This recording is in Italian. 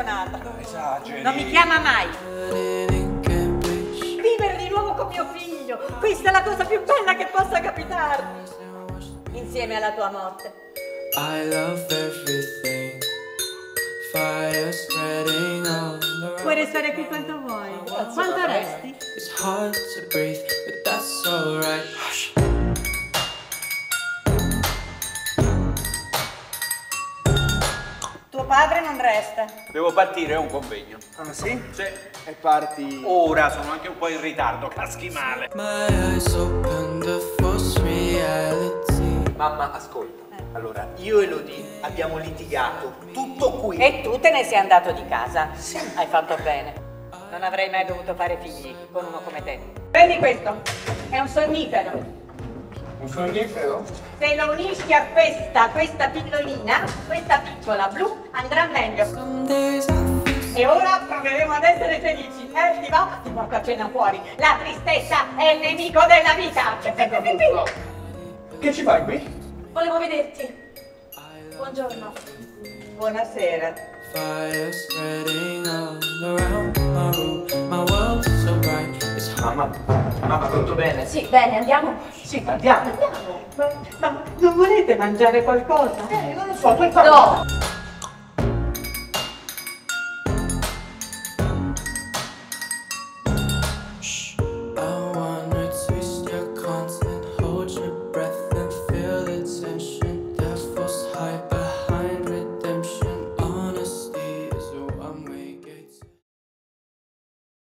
emozionata. Esageri. Non mi chiama mai. Vivere di nuovo con mio figlio. Questa è la cosa più bella che possa capitarmi. Insieme alla tua morte. I love everything. Fire spreading all around. Puoi restare qui quanto vuoi. Quanto resti? It's hard to breathe, but that's alright. Hush. Tuo padre non resta. Devo partire, ho un convegno. Ah sì? Sì. E parti... Ora sono anche un po' in ritardo, caschi male. My eyes open to false reality. Mamma, ascolta. Allora, io e Elodie abbiamo litigato. Tutto qui. E tu te ne sei andato di casa. Sì. Hai fatto bene. Non avrei mai dovuto fare figli con uno come te. Prendi questo. È un sonnifero. Un sonnifero? Se lo unisci a questa pillolina, questa piccola blu, andrà meglio. Some days I feel E ora proveremo ad essere felici. Ti va? Ti porto a cena fuori. La tristezza è il nemico della vita. Che ci fai qui? Volevo vederti. Buongiorno. Buonasera. fire spreading all around my room. My world is so bright. It's hard. Mamma, tutto bene? Sì, bene, andiamo. Sì, andiamo. Ma non volete mangiare qualcosa? Non lo so, tu No!